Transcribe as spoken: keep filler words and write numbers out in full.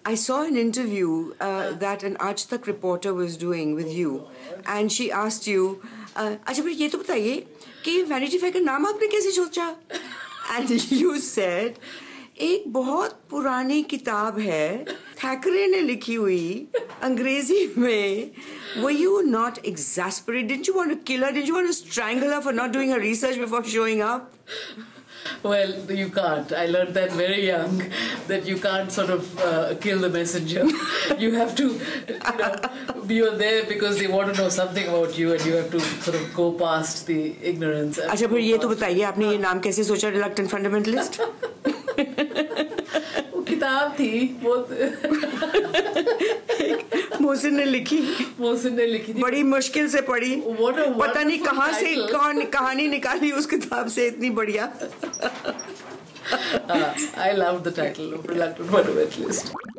I saw an interview uh, that an Aaj Tak reporter was doing with you, and she asked you, uh, अच्छा फिर ये तो बताइए कि vanity fair का नाम आपने कैसे सोचा? And you said, एक बहुत पुरानी किताब है, थैकरे ने लिखी हुई, अंग्रेजी में. Were you not exasperated? Didn't you want to kill her? Didn't you want to strangle her for not doing her research before showing up? Well, you can't. I learned that very young, that you can't sort of uh, kill the messenger. You have to, you know, you're there because they want to know something about you, and you have to sort of go past the ignorance. अच्छा फिर ये तो बताइए आपने ये नाम कैसे सोचा, रिलक्टेंट फंडामेंटलिस्ट? वो किताब थी बहुत मोहसिन ने लिखी मोहसिन ने लिखी थी, बड़ी मुश्किल से पढ़ी, पता नहीं कहाँ से कौन कहानी निकाली उस किताब से इतनी बढ़िया. uh, I loved the title of Reluctant Fundamentalist.